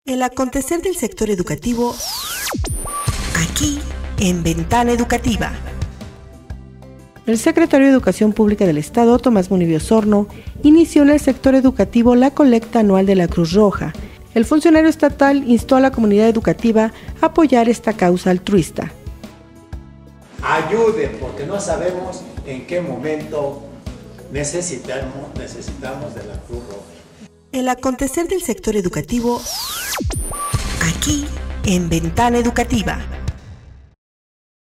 El acontecer del sector educativo aquí en Ventana Educativa. El secretario de Educación Pública del Estado, Tomás Munibio Osorno, inició en el sector educativo la colecta anual de la Cruz Roja. El funcionario estatal instó a la comunidad educativa a apoyar esta causa altruista. Ayuden, porque no sabemos en qué momento necesitamos de la Cruz Roja. El acontecer del sector educativo aquí en Ventana Educativa.